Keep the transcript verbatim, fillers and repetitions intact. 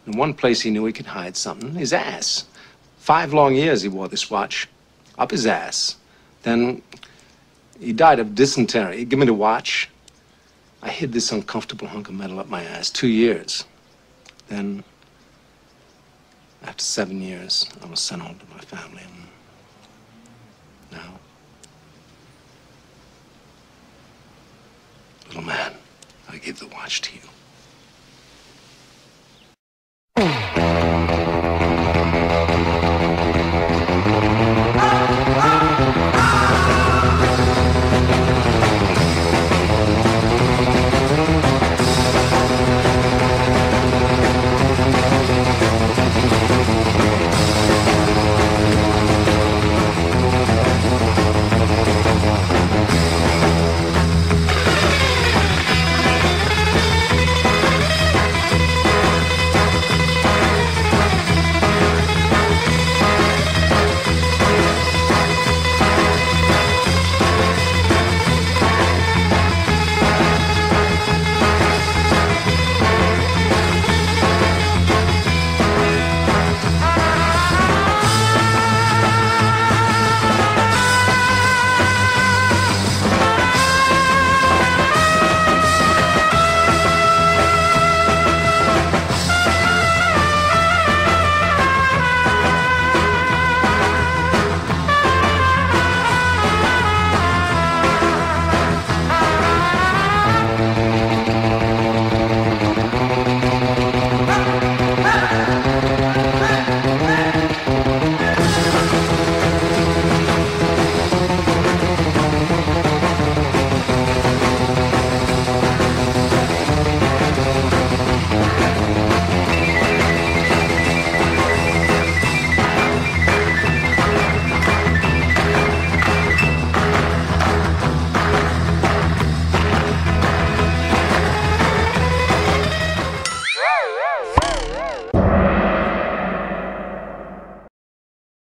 In one place he knew he could hide something, his ass. Five long years he wore this watch, up his ass. Then he died of dysentery. He gave me the watch. I hid this uncomfortable hunk of metal up my ass, two years. Then, after seven years, I was sent home to my family, and now, little man, I gave the watch to you.